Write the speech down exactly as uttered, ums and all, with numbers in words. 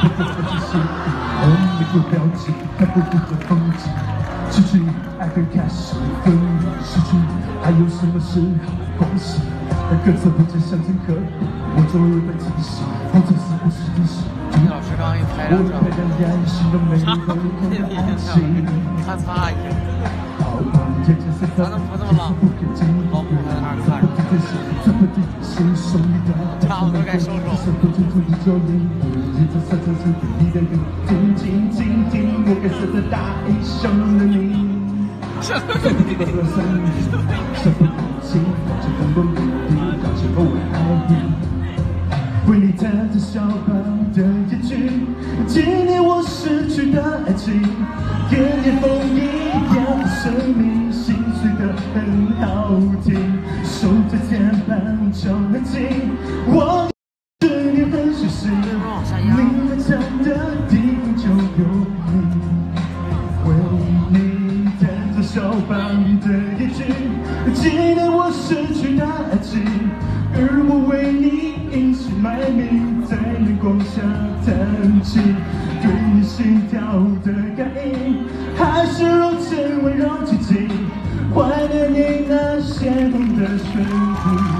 它不过只是我没有标记，它不顾着风景。失去爱会开始分离，失去还有什么是好关系？但各自不知相煎何苦，我终于被提醒，或者是不是提醒。 老师刚一拍两张，擦，这边上，擦擦一下。咋能不这么浪？老虎还在那儿看着。差不多该收手。 为你弹着小邦的夜曲，纪念我逝去的爱情，跟夜风一样的生命，心碎的很好听，手在肩膀就很紧，我对你很熟悉，你在站的地方就有你，为你弹着小邦的夜曲，纪念我逝去的爱情，而我为你隐姓埋名，在月光下弹琴，对你心跳的感应，还是如此温柔寂静，怀念你那鲜红的唇印。